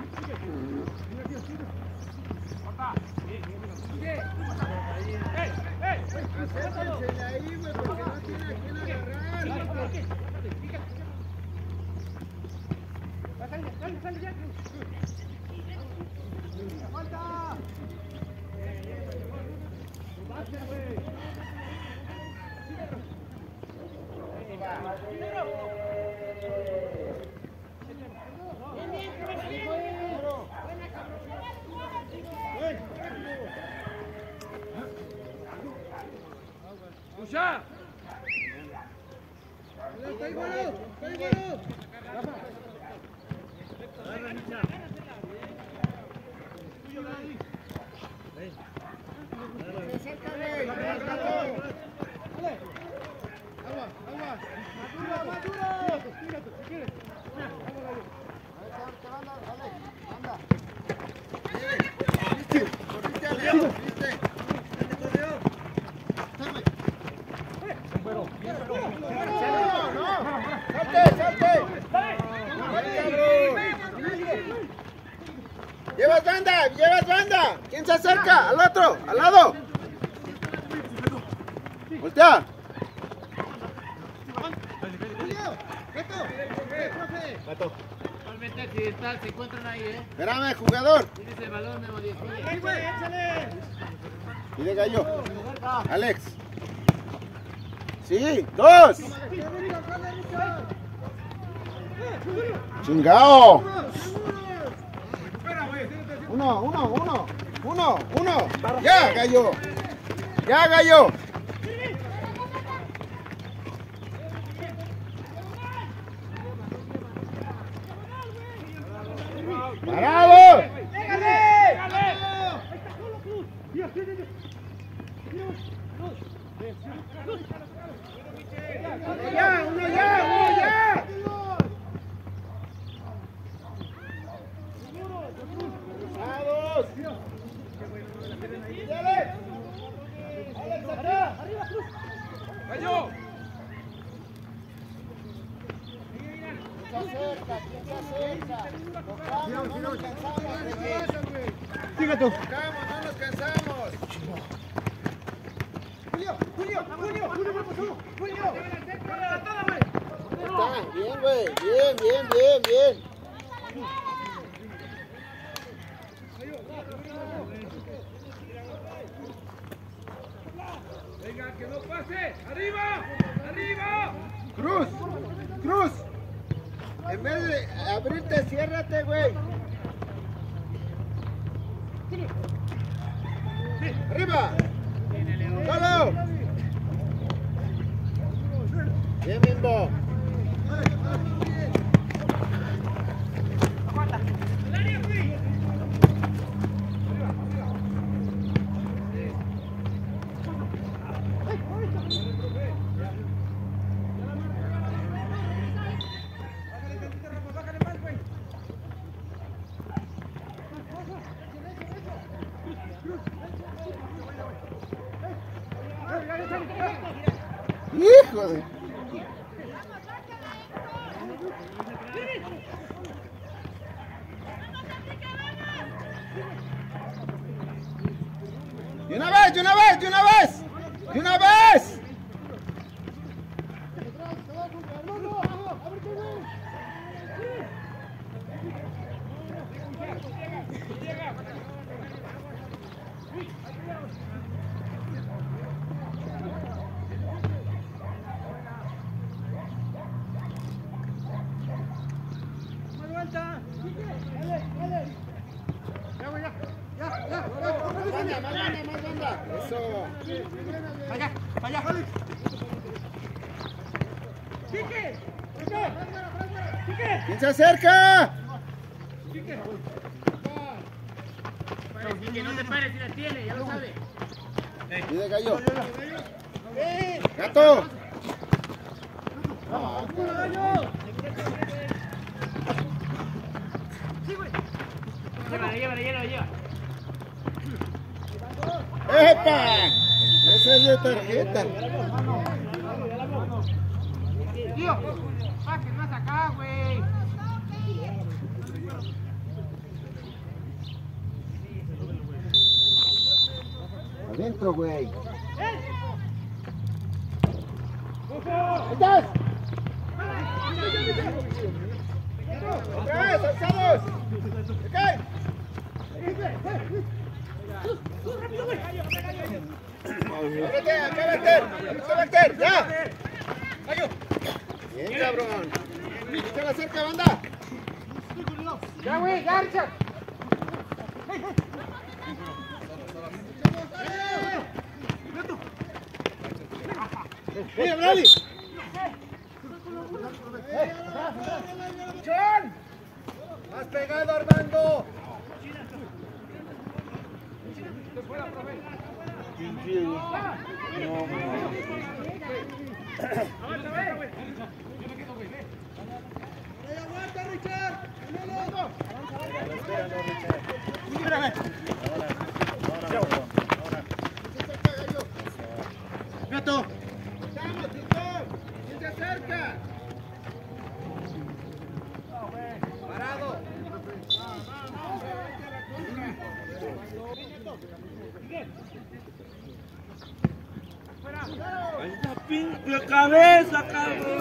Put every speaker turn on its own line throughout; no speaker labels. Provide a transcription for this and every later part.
Acérquensele ahí, güey, porque no tiene a quién agarrar.
Sale ya. ¡Falta! ¡Puxa!
¡Está ahí, güero! ¡Está ahí, güero! ¡Llevas banda! ¿Quién se acerca? ¡Al otro! ¡Al lado! ¡Voltea!
Gato. Actualmente accidental, se encuentran ahí,
Espérame, jugador.
Tienes el balón, Memo 10.
Y de gallo. Alex. Sí, dos. Chingao. Uno. Ya, gallo. Ya, gallo. ¡Parado! ¡Uno ya! ¡Cruzados! ¡Alex, acá!
¡Gallo!
¿Quién se acerca? Tocamos, no nos cansamos.
Sigue tú.
Tocamos, no nos cansamos. Julio. Está, bien, güey. Bien.
Venga, que no pase. ¡Arriba!
Cruz. En vez de abrirte, ciérrate, güey. Arriba. Solo. Bien, Bimbo. Hijo de... ¡De una vez! Más banda. Eso.
Allá.
¿Quién se acerca?
Que no te pares si la tiene, ya lo sabe.
Y de gallo. Gato.
Lleva.
¡Epa! Ese es de tarjeta.
Tío, pases más acá, güey.
Dentro, güey. ¡Estás! ¡Otra vez, alzados! ¡Ok! ¡Ábrete, acá, Vector! ¡Ya! ¡Bien, cabrón! ¡Se la cerca, banda! ¡Ya, güey! ¡Ya, Richard! ¡Mira, Brady! ¡John! ¡Has pegado, Armando! ¡Aguanta, Richard! ¡Espérame! ¡Gato! ¡Vamos, Tito! ¿Quién se acerca? ¡Parado!
¡La cabeza, cabrón!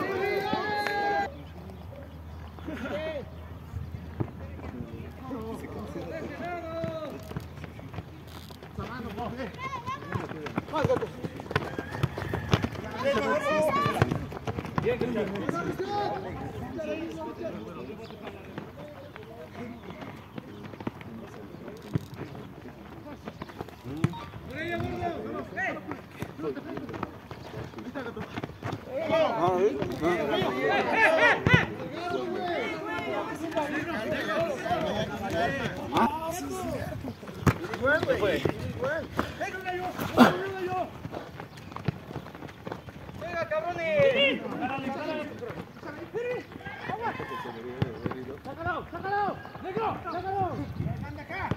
¡Venga, cabrones! ¡Sácalo! ¡Negro! ¡Sácalo! ¡Anda acá!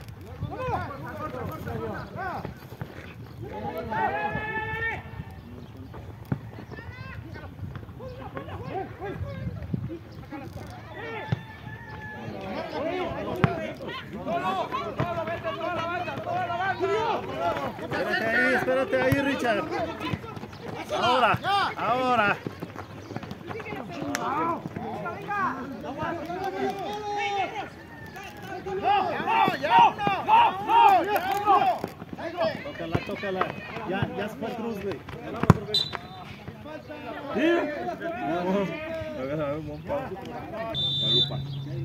Espérate ahí, Richard. Ahora. Tócala. Ya se fue el cruz, güey. ¿Sí? Vamos. A ver, la lupa.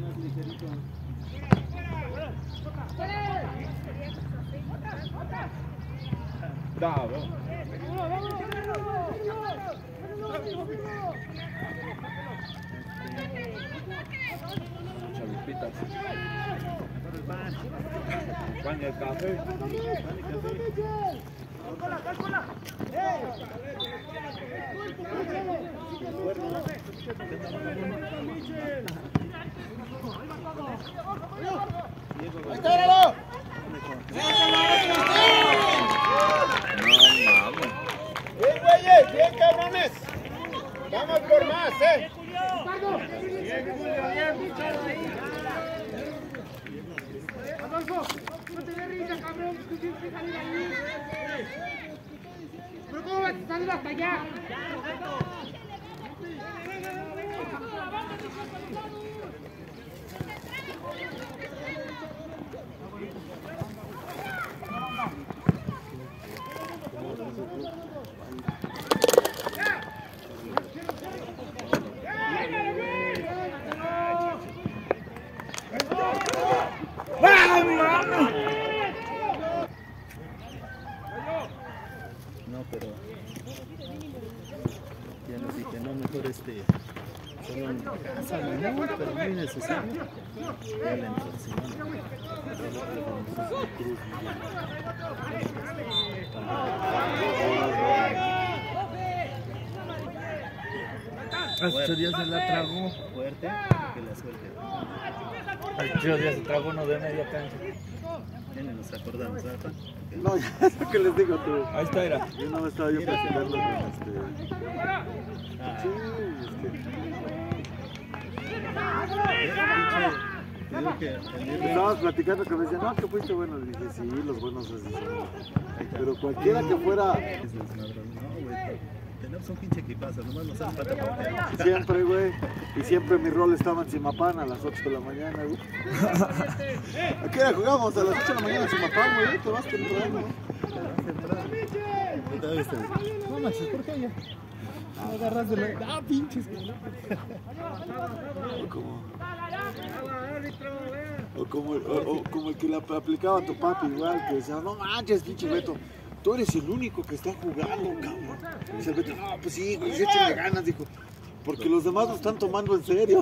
Chalupitas. Pan y el café.
¡Espéralo! ¡Bien, güeyes! ¡Bien, cabrones! ¡Vamos por más, eh!
Adolfo, no te des risa, cabrón, tú tienes que salir ahí. ¿Pero cómo vas a salir hasta allá?
No, pero ya nos dije, no, mejor solo en casa, no, pero muy necesario. Ya le entro, si no. 8 días se la tragó fuerte, que la suelte. 8 días se tragó uno de media cancha. Ya ni nos acordamos, ¿verdad?
No, ya es lo que les digo tú.
Ahí está, era.
Yo no me estaba yo presionando con Sí,
Digo que
Estábamos platicando que me decían, no, que fuiste bueno. Dije, sí, los buenos así son. Pero cualquiera que fuera,
es desmadroso. No, güey. Tenemos un pinche equipazo, nomás nos hace falta portero.
siempre, güey. Y siempre mi rol estaba en Zimapán a las 8 de la mañana, güey. ¿A qué hora jugamos? A las 8 de la mañana en Zimapán, güey. Te vas temprano, güey.
No manches, ¿por qué ya? Agarras de la... ¡Ah, pinches!
O como el que le aplicaba a tu papi igual, que decía, no manches, pinche Beto, tú eres el único que está jugando, cabrón. Y dice el Beto, no, pues sí, güey, échale ganas, dijo, porque los demás lo están tomando en serio.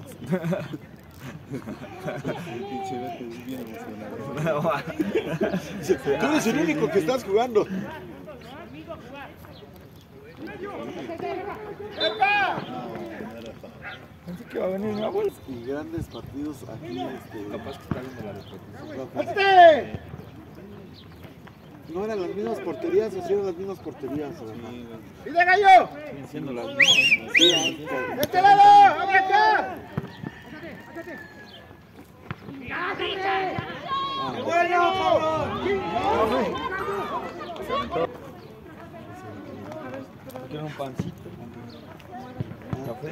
Pinche Beto es bien emocionado.
Dice, tú eres el único que estás jugando.
Pensé que iba a venir mi abuelo.
Y grandes partidos aquí,
Capaz que está viendo la repetición.
no eran las mismas porterías, o sí eran las mismas porterías.
¡Y de gallo!
Siguen siendo las mismas,
Sí,
¡De este lado! ¡Abre acá! ¡Qué bueno!
Quiero un pancito. Café.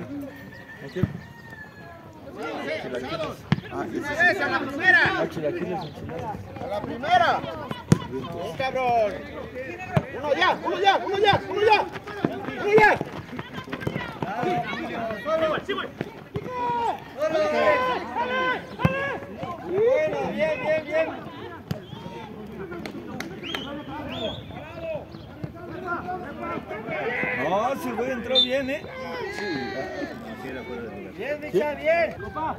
¡Una vez, a la primera!
Chilaquiles enchiladas.
¡A la primera! ¡Un cabrón! ¡Uno ya! ¡Uno ya! ¡Uno ya! ¡Uno ya! ¡Uno ya! Bueno, bien, bien, bien.
No, ese güey entró bien, ¿eh?
Bien, Micha, bien.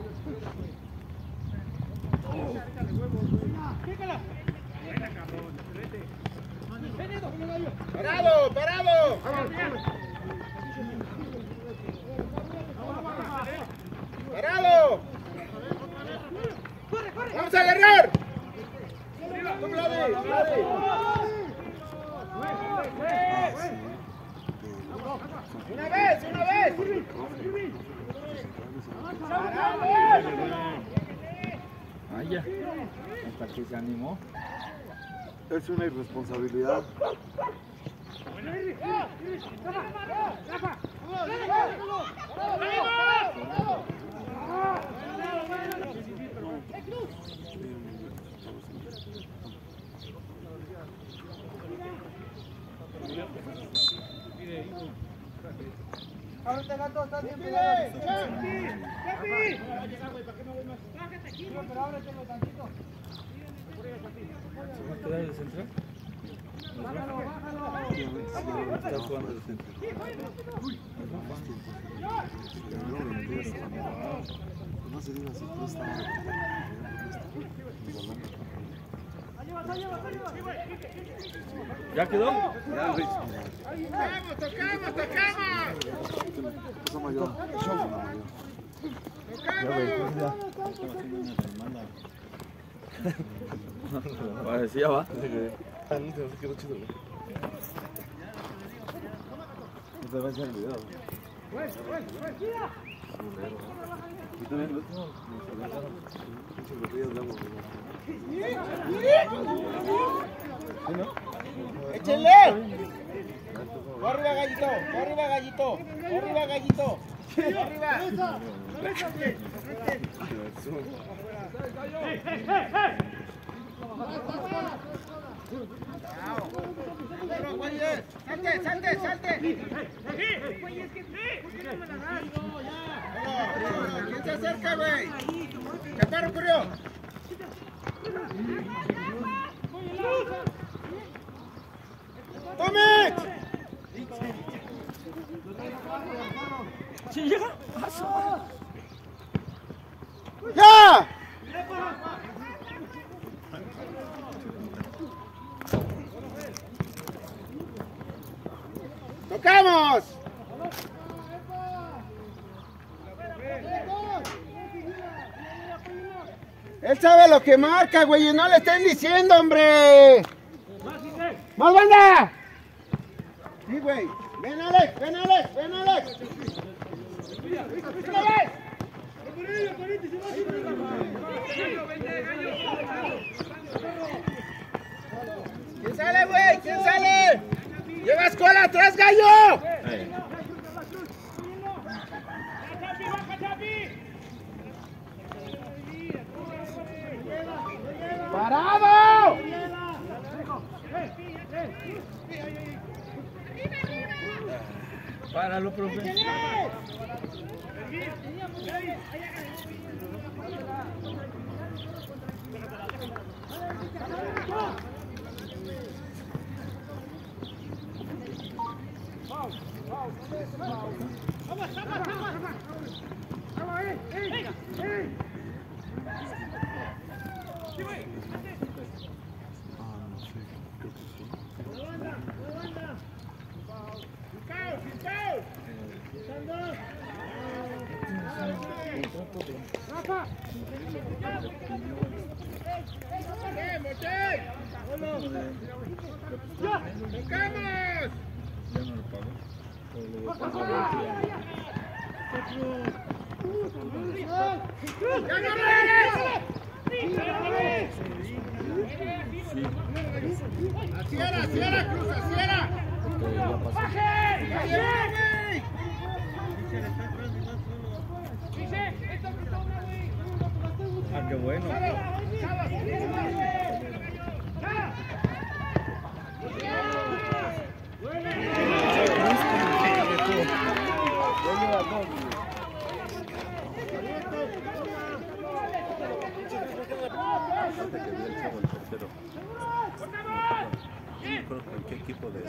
¡Parado, parado! ¡Parado! ¡Vamos a agarrar! ¡Tú, Vladi! ¡Vladi! ¡Una vez! ¡Una vez!
Vaya, hasta que se animó.
es una irresponsabilidad.
¡Ábrete, gato! ¡Estás bien pegado! Pero ábretelo tantito.
¿Se va a quedar el central? Está jugando el centro.
No se diga así, tú estás.
¿Ya quedó?
¡Tocamos, tocamos, tocamos!
Cosa mayor.
Vale, sí, ya va.
No se quedó chido, güey. No te va a echar el video. Y también el último. Muchas botellas de agua,
¡Échenle! ¡Arriba, gallito! ¡Arriba, gallito! ¡Arriba, gallito! ¡Arriba! ¡Salte, salte, salte! ¿Quién se acerca, güey? ¡Chaparro, corrió! ¡Tome!
¿Sí llega?
¡Ya! ¡Tocamos! Él sabe lo que marca, güey, y no le estén diciendo, hombre. ¡Más banda! Sí, güey. Ven, Alex, ven, Alex, ven, Alex. ¡Una vez! ¿Quién sale, güey? ¿Quién sale? ¡Lleva escuela atrás, gallo! ¡Parado!
Páralo, profe.
¡Cierra, cruza, cierra!
Ah, qué bueno. ¿Qué equipo de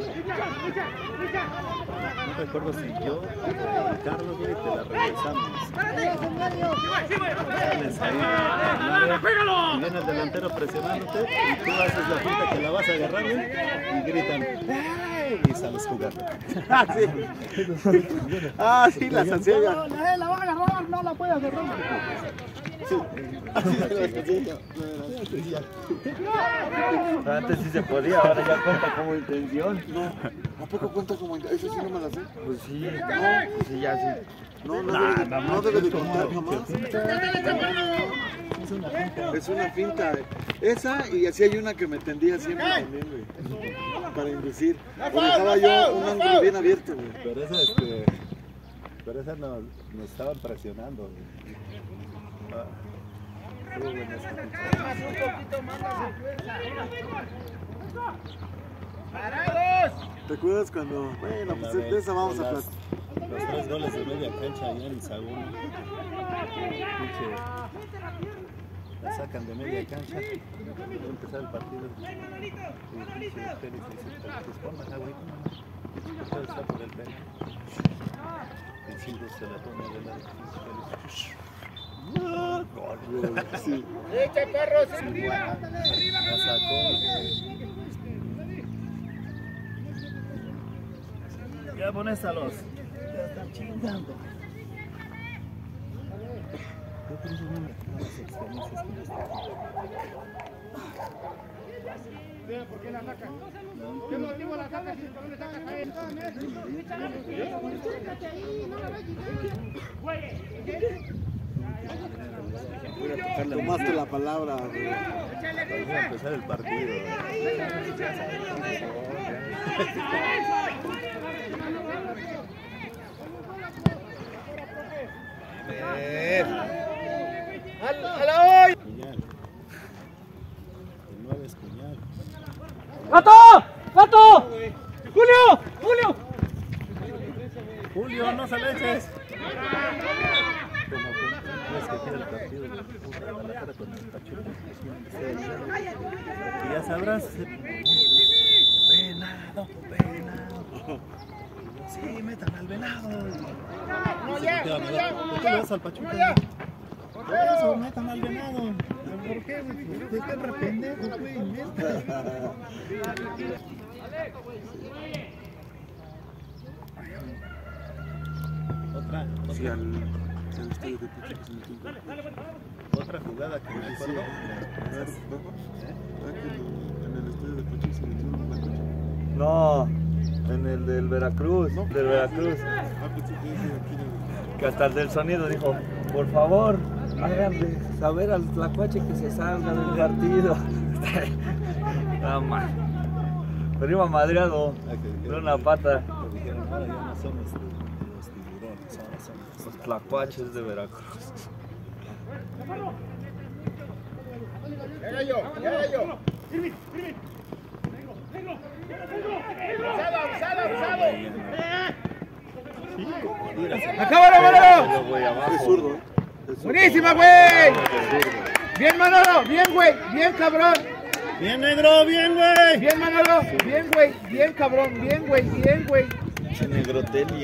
no recuerdo si yo o Carlos, güey, te la regresamos. Y viene el delantero presionándote y tú haces la finta que la vas a agarrar, güey, y gritan ¡ay! Y sales jugando.
Ah, sí. Ah, sí, la sanciega.
No, la va a agarrar, no la puede agarrar.
Antes sí se podía, ahora ya cuenta como intención.
No, ¿a poco cuenta como intención? Eso sí no me la sé.
Pues sí, sí, ya sí.
No, no debe de contar jamás. Es una finta. Esa y así hay una que me tendía siempre también, güey. Para inducir. O dejaba yo un ángulo bien abierto, güey.
Pero esa nos estaban presionando, güey. Estuvo buena esa finta.
Un poquito más la ¡parados!
¿Te acuerdas cuando? Bueno, pues de esa vamos a platicar.
Los 3 goles de media cancha allá en Sagún. La sacan de media cancha. Va a empezar el partido. Y Félix dice, pues ponme la agüita, mamá. Todo está por el pelo. El Silvio se la pone de lado. Gol.
Sí.
¡Echa, perros! ¡Arriba!
La sacó. Ya pones a los. Ya están chingando.
Vea por qué la saca. ¿Qué motivo la saca si no le sacas a él?
Tomaste la palabra, güey.
Va a empezar el partido.
¡Hoy!
Cuñal. El 9 es Cuñal.
¡Gato! ¡Gato! ¡Julio! ¡Julio!
Julio, no se le eches. Como es que quiere el partido de Guadalajara con el Pachuca. Y ya sabrás. Venado. Sí, metan al venado.
¡No, ya!
¿Por qué le vas al Pachuca? Por eso, metan al venado. ¿Por qué, güey? ¿Por qué tan pendejo, güey?
Sí, al estadio de Pachuca se metió un gol.
Otra jugada que me acuerdo.
En el estadio de Pachuca se metió una cocha.
No, en el del Veracruz. Del Veracruz.
Ah, pensé que ese aquí
Que hasta el del sonido dijo, por favor, háganle saber al tlacuache que se salga del partido. Nada más. Pero iba madreado de una pata.
Ahora ya no son los tiburones, ahora son
Los tlacuaches de Veracruz.
Ya yo. ¡Acábalo, Manolo!
Es zurdo, ¿eh?
¡Buenísima, güey! Bien, Manolo, bien, güey, bien, cabrón.
Bien, negro, bien, güey.
Bien, Manolo, bien, güey, bien, cabrón, bien, güey, bien, güey.
Negrotelli,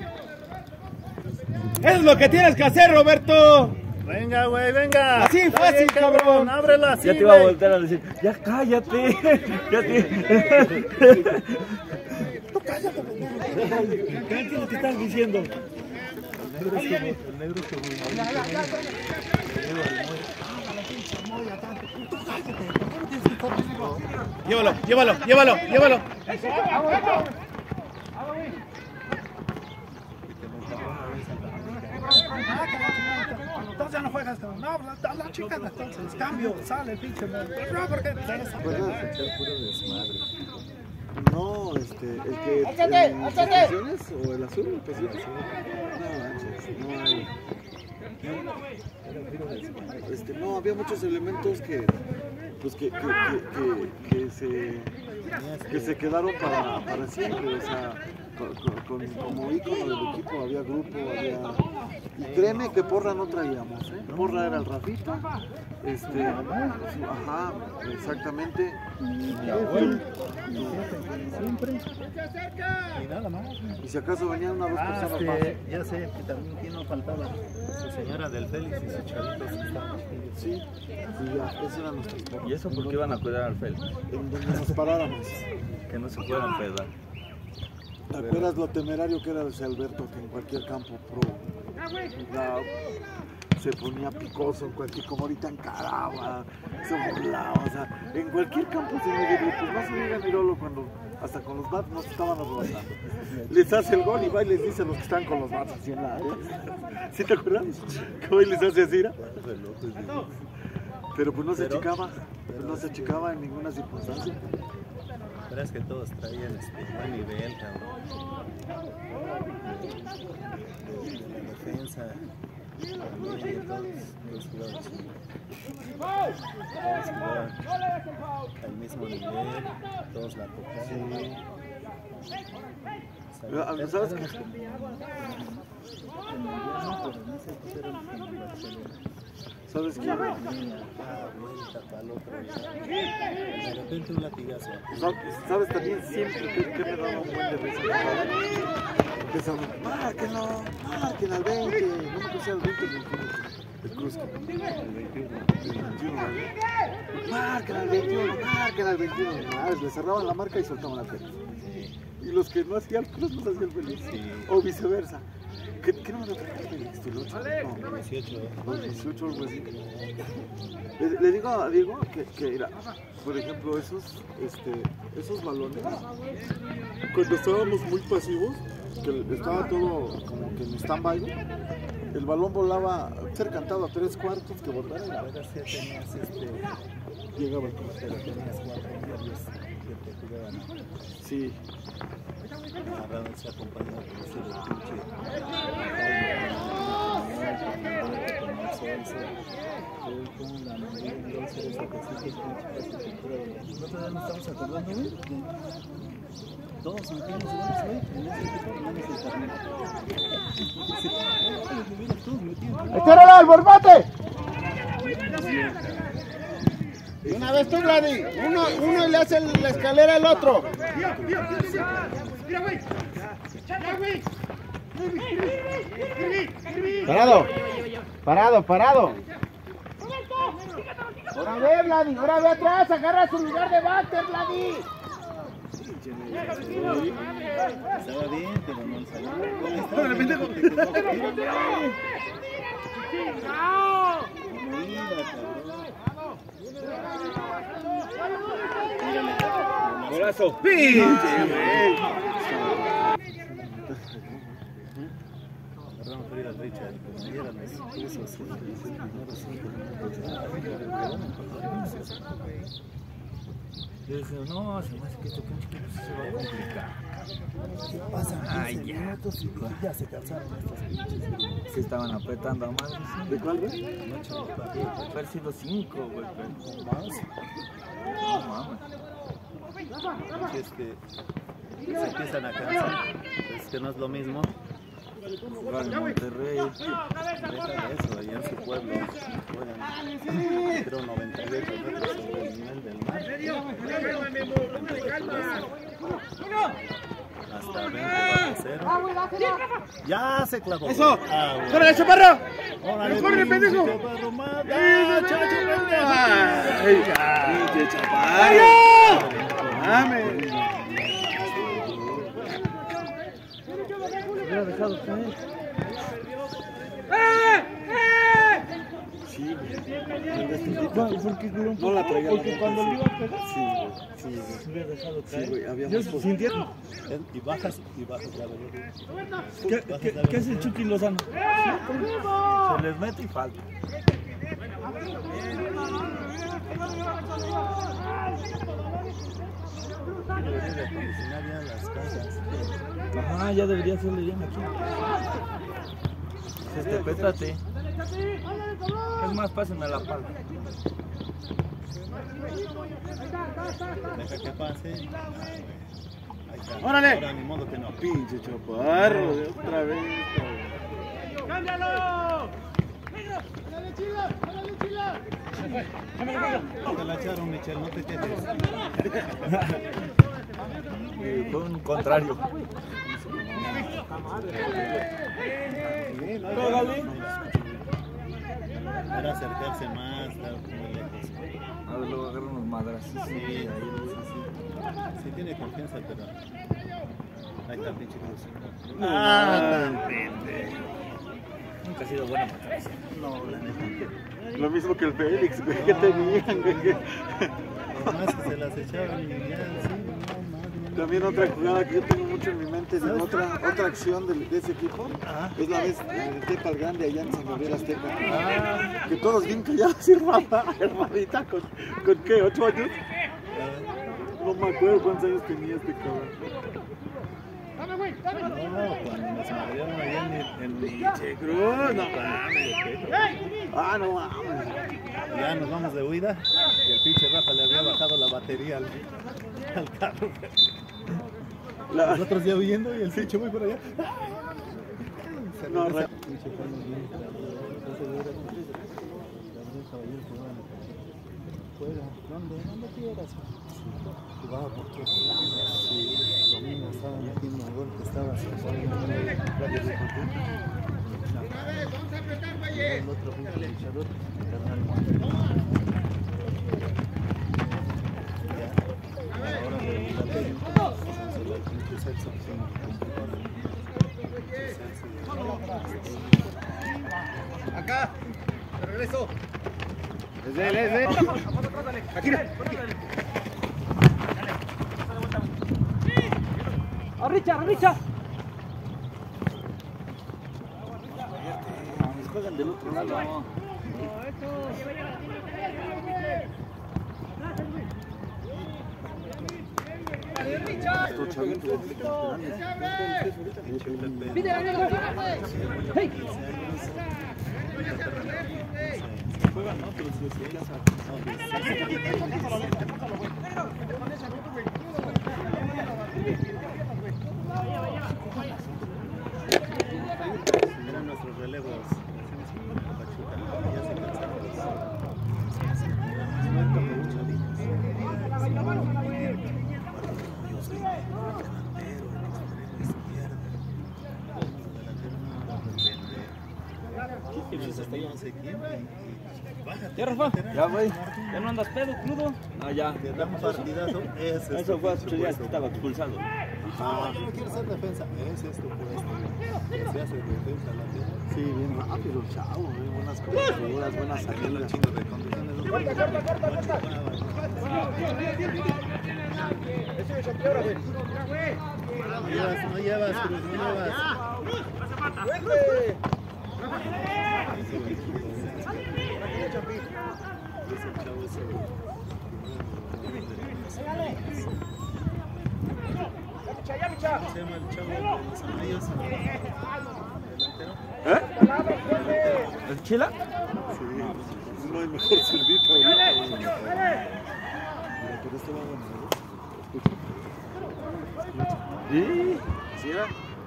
Eso es lo que tienes que hacer, Roberto.
Venga, güey, venga.
Así fácil, cabrón.
Ábrela así,
Ya te iba a
güey.
voltear a decir, ya cállate. Ya te...
Cállate lo que estás diciendo.
El negro es como
Llévalo.
Entonces ya no juegas, no, la chica entonces, cambio, sale el pinche, no, porque
No, el que.
¡Álzate,
en
álzate!
posiciones, o el azul, pues sí, no había muchos elementos que se quedaron para siempre, o sea, como ícono del equipo había grupo, y créeme que Porra no traíamos, Porra era el Rafita, ajá, exactamente,
siempre. Y nada más.
y si acaso venían una o dos personas más.
Ya sé que también quién no faltaba. Su señora del Félix y sus chavitos que estaban chiquillos.
Sí, y ya, ese era nuestro sport.
¿Y eso por qué iban a cuidar al Félix?
En donde nos paráramos.
Que no se puedan pedar.
¿Te acuerdas lo temerario que era ese Alberto, que en cualquier campo pro se ponía picoso, en cualquier, como ahorita encaraba, se burlaba, o sea, en cualquier campo se me dijo, pues no se diga Mirolo cuando hasta con los bats nos estaban arrobando. Les hace el gol y va y les dice a los que están con los bats así en la área. ¿Sí te acuerdas? Que hoy les hace así, ¿no? Pero pues no se achicaba, en ninguna circunstancia.
Pero es que todos traían buen nivel, cabrón. De defensa, también, todos jugadores. Todos jugaban al mismo nivel, todos la tocaban.
¿Sabes qué? ¿Sabes qué?
De repente un latigazo.
¿Sabes también siempre que me daba un buen de risa? Empezaron, marquen al 20, no me puse al 20 el Cruz. El 21, marquen al 21. Le cerraban la marca y soltaban la pelota. Y los que no hacían Cruz no hacían feliz. O viceversa. ¿Qué número trae Félix? ¿El 8? No,
18.
18 algo así. Le digo a Diego que mira, por ejemplo, esos balones, cuando estábamos muy pasivos, que estaba todo como que en stand-by, el balón volaba, ser cantado a 3/4 que botara.
La verdad sí tenías
Llegaba el Cruz.
pero tenías 4 diarios que te jugaban.
Sí.
Agarrándose acompañado por ese pinche. Nosotros no estamos acordando, güey. Todos sentimos goles hoy en ese equipo, menos el torneo.
¡Estéralo al borbate! De una vez tú, Vladi. Uno y le hace la escalera al otro.
mira, güey. Ya, güey.
Parado. Ahora ve, Vladi, ahora ve atrás, agarra su lugar de bater, Vladi.
Estaba bien, pero no salió. De repente ¡golazo! sufrir al Richard, pues si eran así, esos primeros 5 minutos, yo dije, no, se me hace que este pinche equipo se va a complicar.
Pasan 15
ya.
minutos y ya se cansaron estos pinches.
Se estaban apretando a madre.
¿De cuál, güey?
Haber sido 5, güey, pero
Más.
no mames.
Es que se empiezan a cansar. Es que no es lo mismo.
Jugar en Monterrey.
Deja de eso, allá en su pueblo juegan, creo, 98 metros sobre el nivel del mar. Hasta 20 bajo cero. Ya se clavó.
¡Eso!
Bueno.
¡Córrele, chaparro!
¡Órale,
¡Córrele, pendejo!
Chaparro, más!
¡Ay,
¡Chacho, pendejo!
pinche chaparro! ¡Mames!
Hubiera dejado caer.
Sí, güey.
¿Por qué duró un
No la traía.
Porque cuando le iba a pegar,
Sí, güey. Sí, güey.
se hubiera dejado
Sí,
caer.
güey. Había
Yo
más cosas.
sintieron.
Y bajas la velocidad.
¿Qué es el Chucky Lozano? Se les mete y falta.
Debería de acondicionar ya las casas.
Ajá, ya debería serle bien aquí. Pétate. Es más, pásenme la palma.
Deja que pase. Ahí está.
¡Órale!
Ahora ni modo que no.
Pinche chaparro, otra vez.
Te la echaron, Michel, no te quedes.
Fue un contrario.
Era acercarse más, estar muy lejos.
A ver, luego agarran unos madras.
Sí, ahí sí tiene confianza, pero ahí está el pinche Cruz.
Nunca ha sido bueno para eso.
No, la neta.
Lo mismo que el Félix, güey, que tenían, güey.
Además que se las echaban y ya, sí, no, más.
También otra jugada que yo tengo mucho en mi mente, en otra acción de ese equipo, es la vez de Tepa el Grande allá en San Gabriel Azteca. Que todos bien callados y Ramadita con ¿qué? 8 años. No me acuerdo cuántos años tenía este cabrón.
No, cuando nos madrearon allá en
Che Cruz, no mames. Ah, no mames.
ya nos vamos de huida y el pinche Rafa le había bajado la batería al carro. Nosotros ya huyendo y el pinche muy por allá.
No, re-
¿Dónde quieras? Jugaba porque lo mismo estaba metiendo un gol que estaba el otro pinche luchador,
Acá, de regreso. Es de él. Aquí.
¡A Richard!
Juegan del otro lado.
Estos chavitos.
¡Hey!
Juegan otros, eran nuestros relevos. Pachuca, ya se cansaron. No hay como mucha vida. Yo soy delantero, los izquierda. Los delanteros no sé quién.
¿Ya, Rafa?
Ya, güey.
¿Ya no andas pedo, crudo?
Ah, ya.
Te da un partidazo.
Eso fue hace 8 días que estaba expulsado.
Yo no quiero ser defensa. Ese es tu puesto. Se hace defensa la tierra.
Sí, bien rápido el chavo, buenas coberturas, buenas
Sabiendo el
salidas.
chingo de condiciones. No llevas, Cruz, no llevas.
¿El Chila?
Sí, no hay mejor servito ahorita. Pero esto va a ganar.
Sí.
¿Sí era?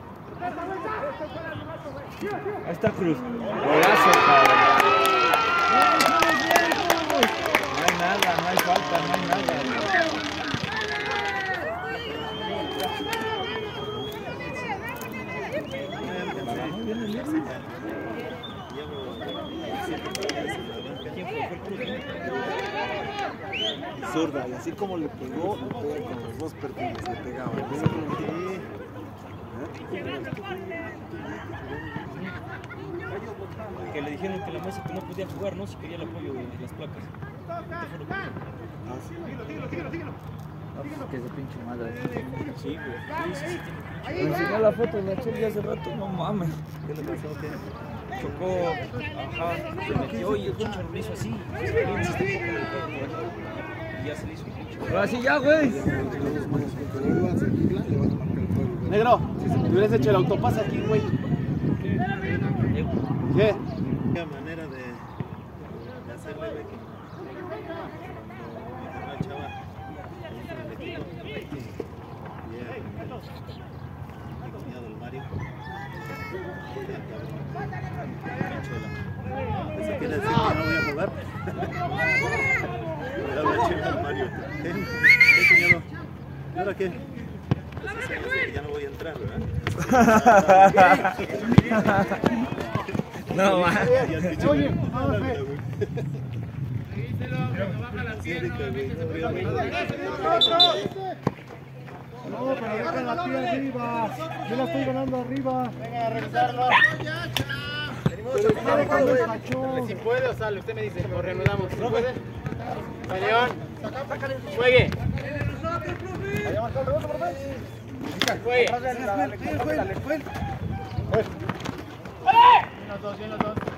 Ahí está Cruz. Golazo, cabrón. No hay nada, no hay falta, no hay nada. Muy bien el Irving.
Zurda, y así como le pegó, le pega con los dos perfiles, le pegaba.
Que le dijeron que la mesa que no podía jugar, ¿no? Si quería el apoyo de las placas. Que ese pinche madre. Sí, güey. Sí, me enseñó la foto de la Chelsea hace rato, no mames. ¿Qué le pasó? ¿Qué? Chocó, ajá, se metió y el pinche lo hizo así. Y ya se le hizo un pinche. Ahora sí, ya, güey.
Negro, si te hubieras hecho el autopase aquí, güey. ¿Qué?
La manera de hacerle de que cuando la chava y el cuñado del Mario eso quiere decir que no voy a jugar. Le da la chiva al Mario. Cuñado, ¿y ahora qué? Pues eso quiere decir que ya no voy a entrar, ¿verdad?
No, man.
Oye,
No, pero deja la tía arriba. Yo la estoy ganando arriba.
venga a revisarlo. Si puede o sale, usted me dice, lo reanudamos. ¿No puede? León, juegue. Juegue. Bien los dos.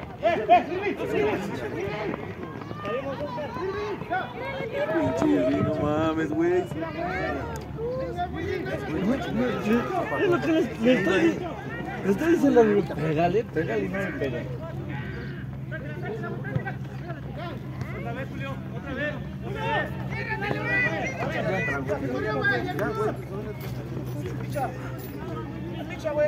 No mames, güey.
Es lo que le estoy diciendo, pégale, pégale y no me pega. Otra vez, Julio, otra vez. Picha, güey.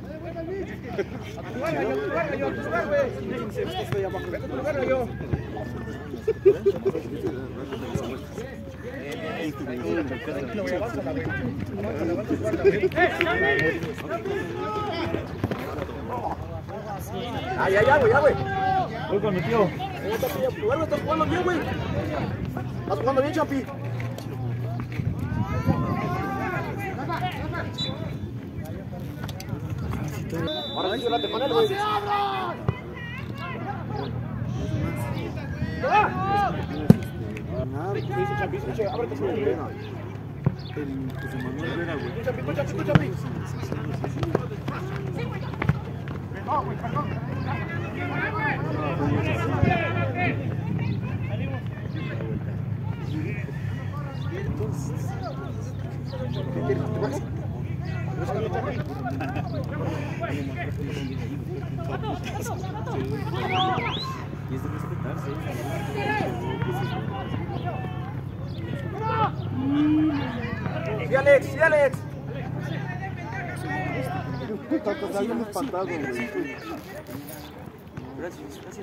Ya, güey.
Voy con mi tío.
Estás jugando bien, güey. Estás jugando bien, Champi. Ahora sí, llévate con él, güey.
Y es de respetarse.
Sí, Alex, sí, Alex.
Está bien espantado, güey.
Gracias, gracias.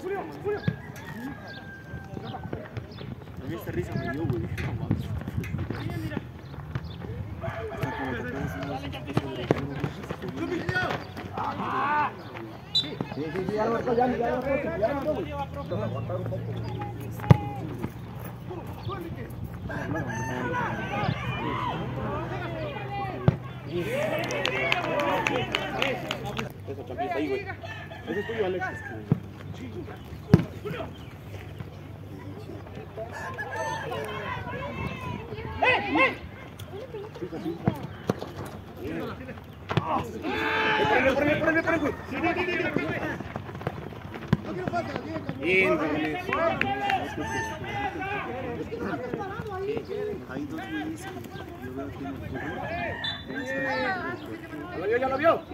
A mí esta risa me dio, güey.
Eso, Champi, está ahí, güey. Ese es tuyo, Alex. Bien, cabrones.
Hay dos güeyes que yo veo aquí en el fútbol.
¿Ya lo vio?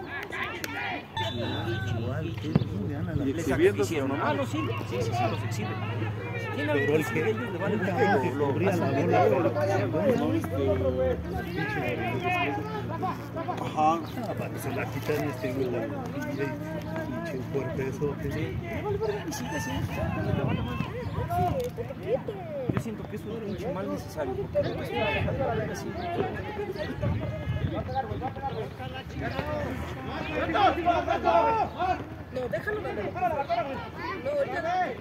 Y exhibiendo su
Ah,
normal.
no, sí, los exhibe. Tiene algo que decir de ellos, le vale lo
Ajá.
Se la quitan este güey, pinche cuerpezote.
Yo siento que es un pinche mal necesario, porque no es una dejar así.
No, déjalo dándole. No, ahorita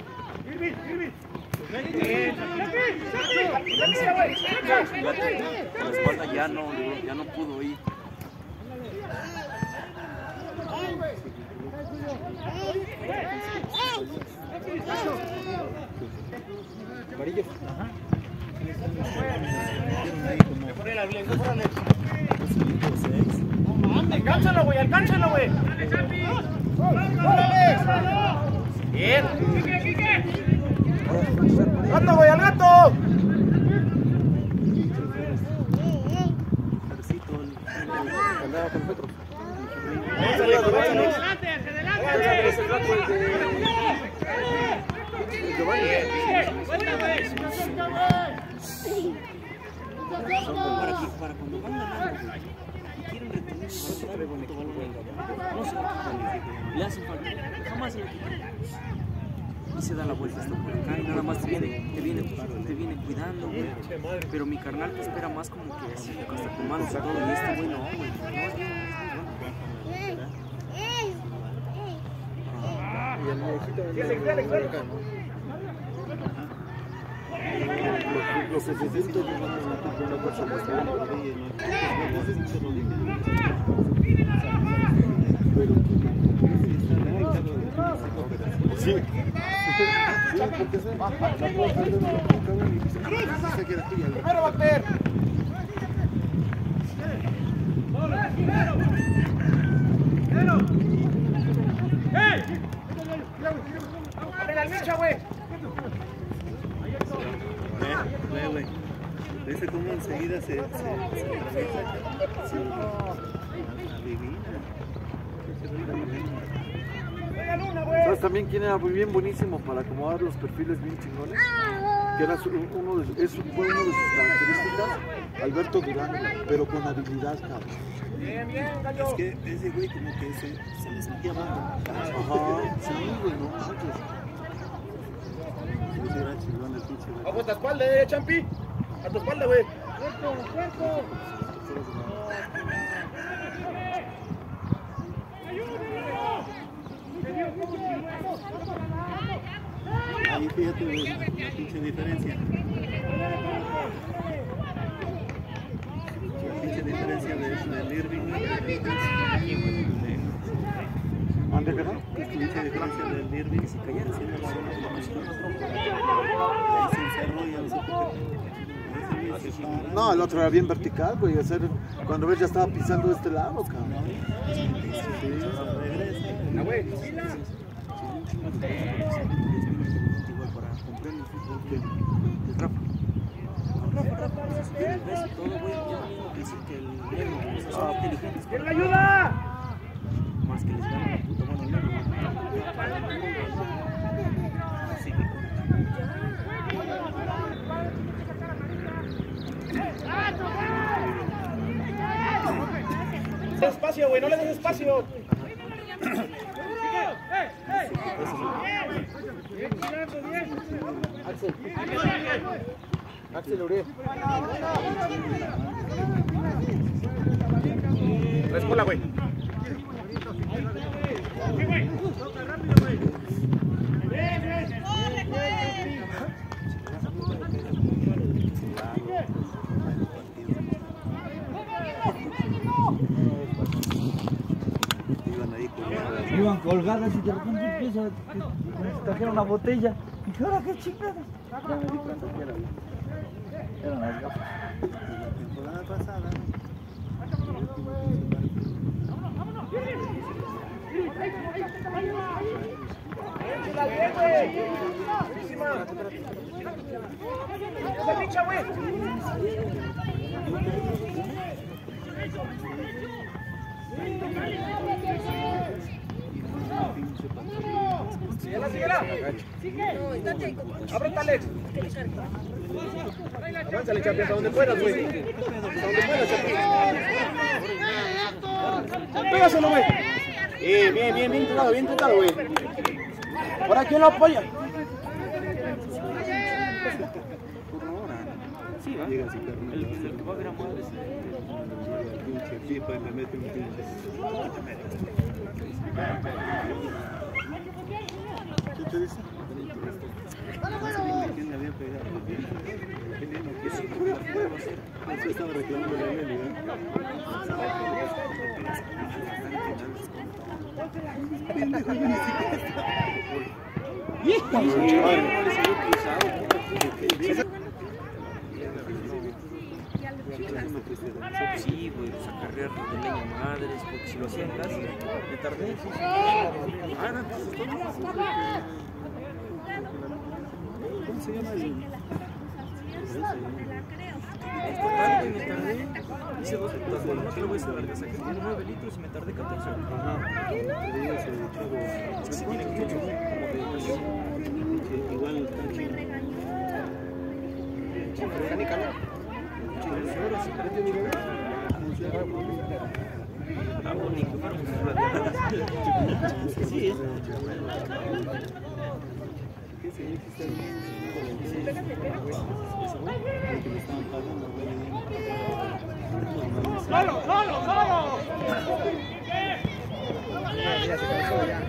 La espalda ya no pudo ir.
Amarillo. Alcánzalo, güey, alcánzalo, güey. Bien. ¡Gato, güey, al gato! Andaba con nosotros. Adelante,
Para cuando van ganando, güey, y quieren retener el balón, no se lo quitan, le hacen falta, jamás se lo quitan. Y se da la vuelta hasta por acá y nada más te viene cuidando, güey. Pero mi carnal te espera más como que así, hasta con manos y todo, y este güey no, güey.
Y el viejito los suficientes llevan una cosa más sí. Sí, porque se va a primero bater. ¡Abre la mecha, güey!
Güey. ¿Ves cómo enseguida se atraviesa?
¿Sabes también quién era muy bien buenísimo para acomodar los perfiles bien chingones? Que era fue una de sus características, Alberto Durán, pero con habilidad, cabrón.
Es que ese güey como que se les metía abajo.
Ajá, sí, güey, no manches.
Era chingón el pinche, güey.
¡Ojo a tu espalda, Champi! ¡A tu espalda, güey!
Ahí fíjate, güey, la pinche diferencia. La pinche diferencia del Irving.
¿Mande qué no?
La pinche diferencia del Irving. Si callara, si no la zona de la misión. Ahí se encerró y ya no sé por qué.
No, el otro era bien vertical, güey. Cuando ves ya estaba pisando de este lado, cabrón.
Sí, regresa.
¡Ah, güey!
Igual para comprar el fútbol que el Rafa. Rafa, si quieres ves y todo, güey, ya no mismo que decir que el Lego, son inteligentes.
¡Quién la ayuda!
Más que les dan la puta mano al Lego.
Espacio, güey, no le des espacio. Axel Uribe. La escuela, güey.
Iban colgadas y de repente empieza a trajeron una botella. Y dije, ahora qué chingadas. Ya me di cuenta que eran las gafas.
La temporada pasada.
Ábrete, avánzale, Chapi, hasta donde puedas, güey. Hasta donde puedas, Chapi. Pégaselo, güey. Bien intentado, güey. Por aquí lo apoya.
Sí, va. El que va a ver a madres.
Pinche pipa y me mete un pinche.
¿Qué te dice?
¿Quién le había pegado? Eso estaba reclamando la Leli,
Sí, güey, pues acarrear de leña madres, porque si lo hacían casi, me tardé.
¿Cómo se llama el?
Me tardé. Hice 2 putas, bueno, no te lo voy a hacer larga, saqué 9 litros y me tardé 14 horas. Es que se tiene que mucho, como de
Igual está chido.
Mecánica, ¿no?
12 horas y prende mi Ah, bonito, pero sí, es.
¡Solo! Ya se cansó, ya.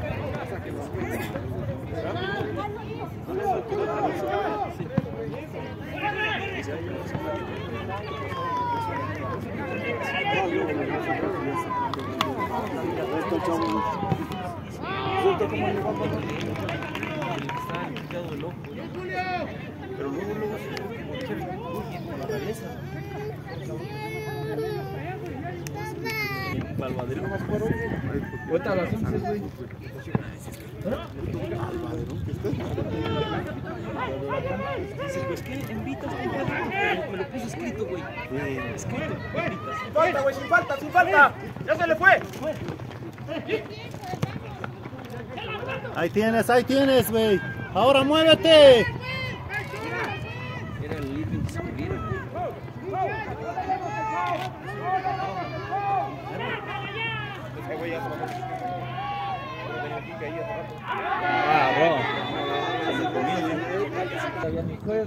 Pero luego se con la cabeza. Palmadero más fueron.
Ahorita a las 11, güey.
Dice, pues que invitas, pero me lo puse escrito, güey. Escrito, invitas.
Sin falta, güey, sin falta. Ya se le fue.
Ahí tienes, güey. Ahora muévete.
Era el living que se escribiera.
Todavía ni juega,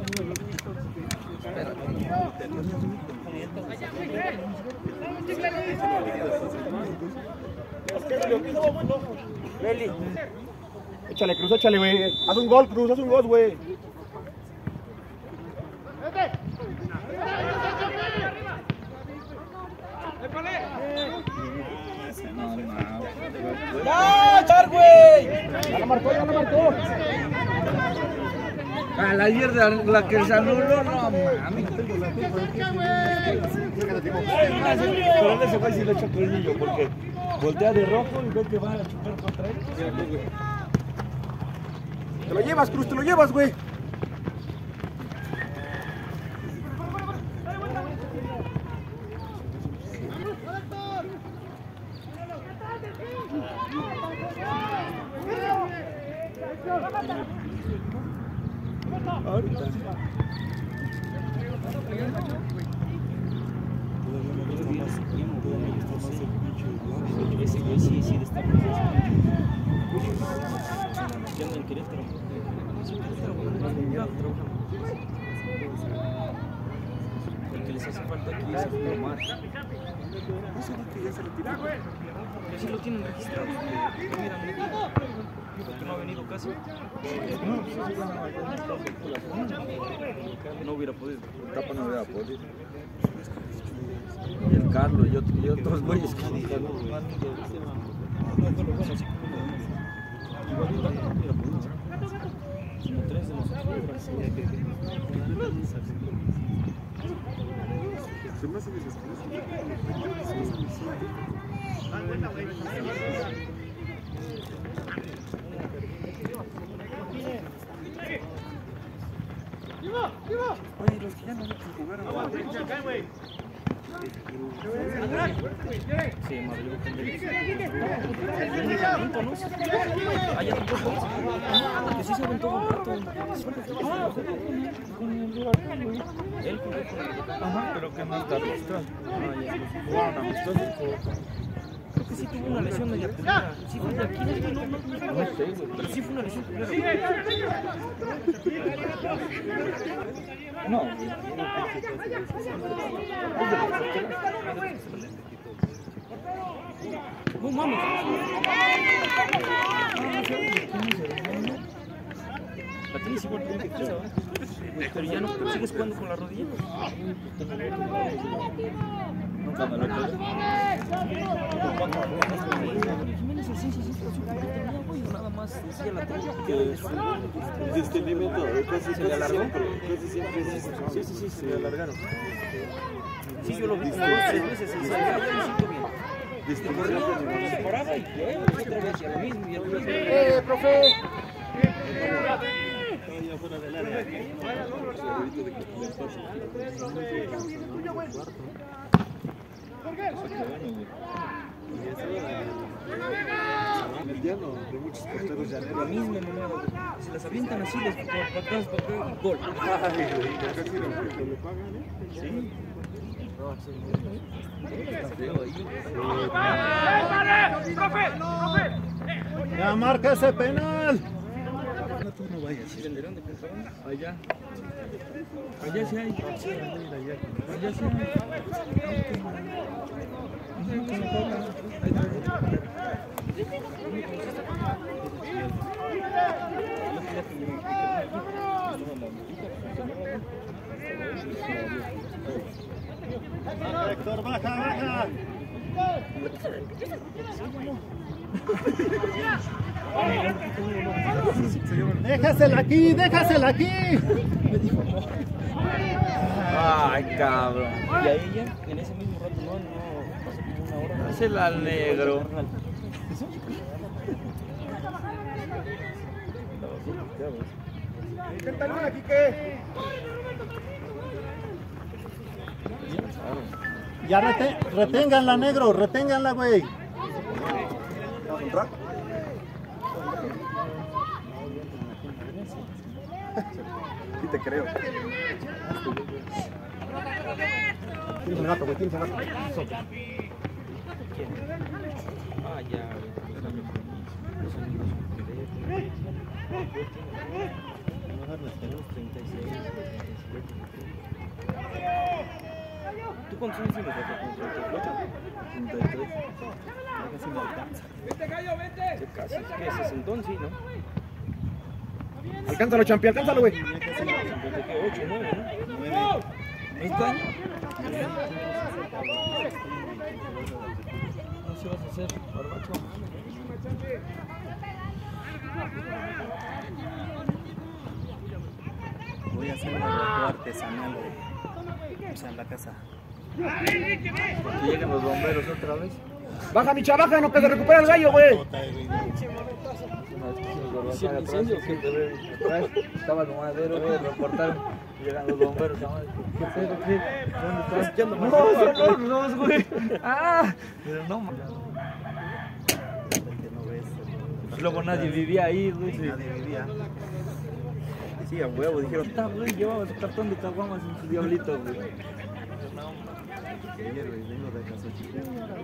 Leli. Échale, Cruz, échale, güey. Haz un gol, Cruz, güey. ¡Ya, Char, güey! Ya lo marcó.
a la mierda, la que se anuló, no mames. Pero ese güey sí le echó colmillo, porque voltea de rojo y ve que va a chocar contra él.
Te lo llevas, Cruz, güey.
Ahorita.
Ese güey sí destaca. ¿Qué anda en Querétaro? El que les hace falta aquí es el Omar. Sí lo tienen registrado. Mira, porque no ha venido casi. No hubiera podido.
Tapa no hubiera podido. Y el Carlos y otros güeyes que dijeron.
Como 3 de nosotros.
Se me hace que se escucha.
Oye, los que ya no jugaron. Sí, Madrid. Allá tampoco. Que sí saben todo el rato. Él con él.
Ajá, pero que más tarde está.
Jugaron amistosos. Creo que sí tuvo una lesión media primera. Sí fue de aquí. No sé, güey. Pero sí fue una lesión primera.
No,
No mames. La tienes igual que un peso, pero ya no sigues jugando con la rodilla.
nunca me lo he hecho.
Nada más decía la
Desentendimiento, casi siempre.
Sí, se le alargaron. Sí, yo lo vi como 2 o 3 veces y salía, ya me siento bien. Se paraba y otra vez, y a lo mismo, y a lo mismo.
Profe.
Fuera del área.
Mediano, de muchos porteros ya
La misma mamada, se las avientan así, les para atrás, gol. Sí. Está feo ahí.
Ya marca ese penal.
No vayas, ¿sí venderán de contrabando? Allá. Allá sí hay. Allá sí hay.
Héctor, baja. Déjasela aquí.
Ay, cabrón.
Y a ella, en ese mismo rato, no pasó como una hora.
Hacela al negro.
¿Qué tal una, Quique?
Ya reténganla, negro, reténganla, güey.
Sí te creo. Tienes un gato, güey, tienes un gato.
Ah, ya, ¿Tú cuántos años tienes? 33. Casi me alcanza. Casi, ¿qué es? 60, sí, ¿no?
Alcánzalo, champi, alcánzalo, güey.
8, 9, ¿no? ¿Este año? No se vas a hacer barbacho.
Voy a hacer un barbacoa artesanal, o sea, en la casa.
Que lleguen los bomberos otra vez.
Baja, mi chavaja, no que se recupera el gallo, güey.
¿Hicieron incendio o qué? Estaba el madero, lo cortaron. Llegan los bomberos. ¿Qué pedo? ¿Qué? ¿Dónde están? No, son los güey. Ah, pero no, man. Luego nadie vivía ahí, güey.
Nadie vivía.
Sí, a huevo, dijeron, está, güey, llevaba su cartón de caguamas en su diablito, güey.
Ayer, güey, vengo de casa chica.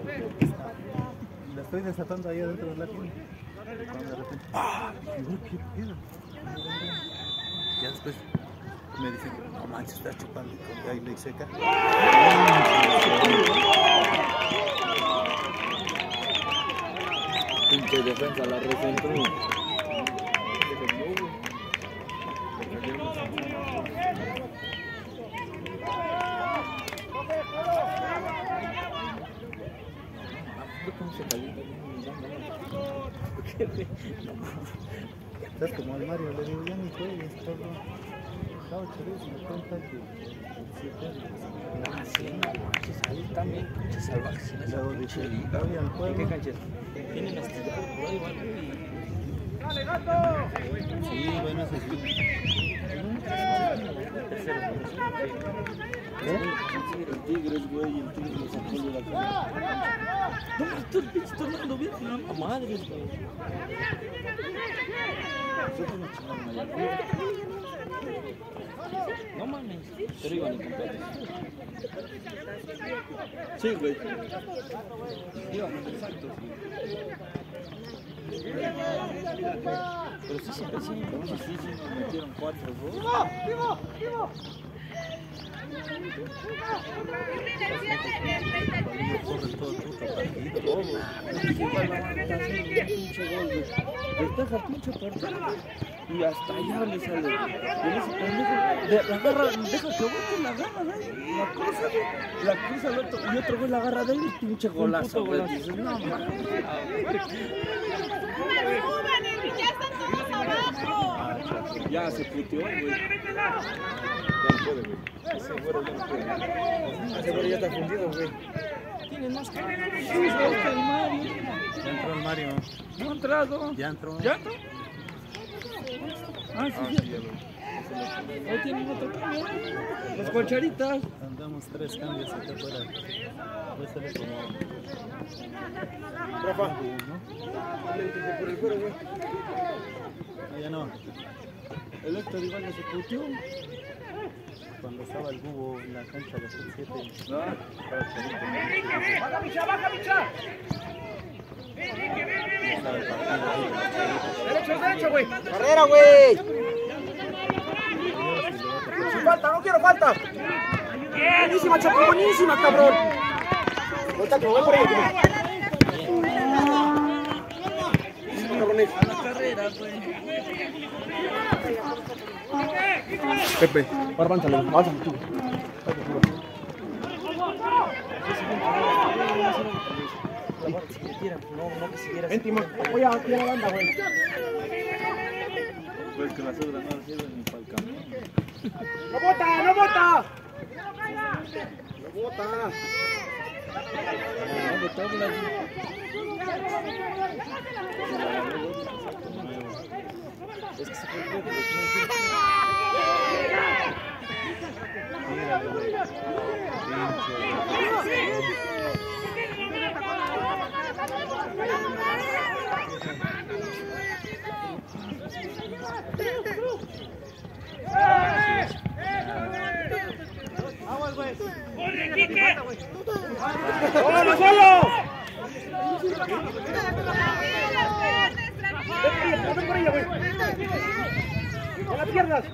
La estoy desatando ahí adentro de la tienda. Cuando de repente, ¡ah! Dije, ¿qué pedo? Ya después me dicen, no manches, está chupando con ahí ley seca.
Pinche defensa, la recentró.
¿Sabes como al Mario? Le digo, ya ni juegues, todo. Estaba chorizo, me cuenta que
Ah, sí, no manches, ahí también, pinches salvajes.
luego dice, voy al
¿En
juego.
qué canchas? Tienen astillado por ahí o algo y...
Sí, bueno, eso sí.
Tigres, güey, el Tigres lo sacó de la cancha. No, esto el pinche tornado bien, no madre, güey. Nosotros nos chingamos allá. No mames, pero iban incompletos. Sí, güey. Iban exactos. Pero sí, siempre sí, nos metieron 4 goles. ¡Vivo! Corren todo el puto partido. Destaja pinche partido y hasta allá le sale. Y ese pendejo la agarra, deja que bote, la agarra de ahí, la cruza al otro y otro güey la agarra de ahí y pinche golazo. Dices, no mames. Ya se puteó, güey. Ya no puede, güey. Ese güero ya no puede. Ese güero ya está fundido, güey. Tiene más que el Mario.
Ya entró el Mario.
No ha entrado.
Ya entró.
¿Ya entró? Ah, sí,
ya lo.
Ahí tienen otro cambio. Las colcharitas.
Andamos 3 cambios acá afuera. Voy a salir como.
Rafa.
¿No?
Por el cuero, güey.
No, ya no.
El Héctor igual no se puteó.
Cuando estaba el Bubo en la cancha de Sub 7.
Ah.
¡Baja, bicha! Derecho, güey.
Carrera, güey.
Sin falta, no quiero falta. Buenísima, Chapo, buenísima, cabrón.
Ahorita que me voy por ahí. Cabrones.
A la carrera, güey.
Pepe, bárbanzale, avanzale tú. Ven, Timón, voy a tirar la banda, güey.
Pues que las otras no sirven ni para el camión.
¡No bota!
¡No bota!
No botarla. Es que se fue el huevo.
Míralo, güey.
¡Vamos, güey!
¡Vámonos, solo!
¡Ven por ella, güey! ¡No la pierdas!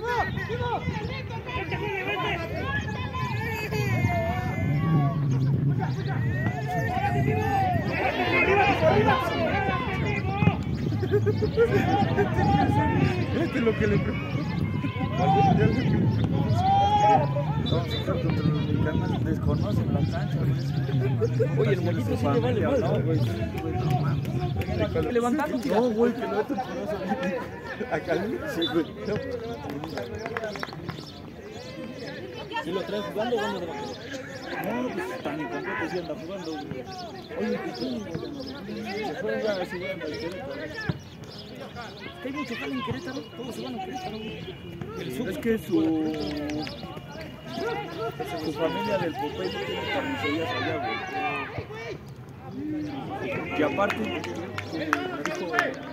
Este es lo que le preocupa. Vamos a estar contra los mexicanos, desconocen la cancha.
Oye, el mollito sí le vale mal, ¿no? Levantando, tira.
No, güey, que no te conoce. Acá sí, güey.
¿Y lo traes jugando o vamos de vaquero?
No, pues tan incompleto sí anda jugando, güey. Oye, ¿qué tú? Se fue a su gran Querétaro.
Hay mucho jale en Querétaro, todos se van a Querétaro.
Es que su familia del Popeye tiene carnicerías allá, güey. Y aparte, me dijo,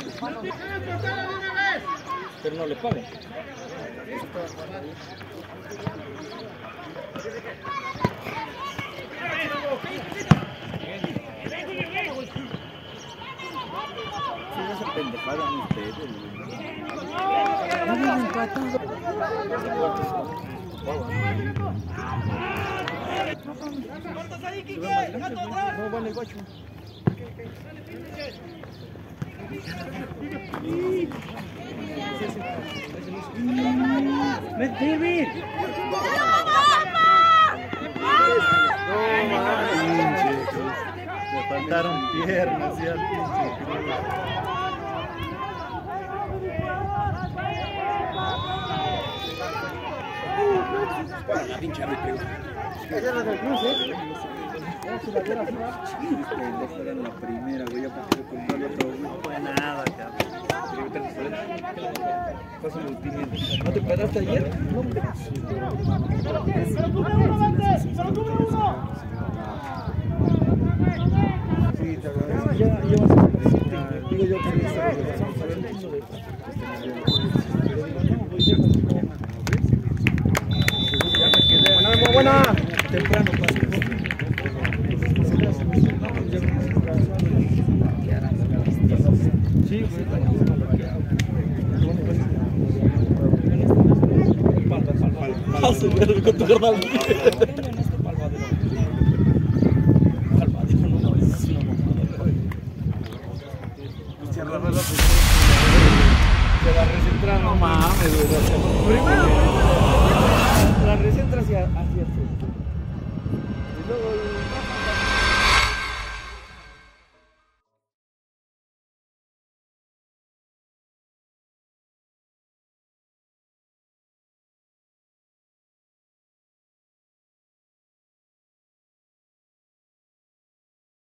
Pero no le pagan.
sí, esa pendejada ni ustedes, güey.
No me han empatado. No van el guacho. ¡Vete!
No manches, le faltaron piernas y al pinche.
La pinche me pegó.
Esa es la del cruce.
Era la primera, güey, ya pasó con el otro, no fue nada, cabrón.
¿No te paraste ayer? No,
Sí, te agradezco.
ya vas a digo yo que vamos a ver un chingo de ya me quedé
Muy buena.
temprano para sí, güey, con tu carnal. Se la recentra, no mames, güey. Primero, la recentra hacia el sur. Y luego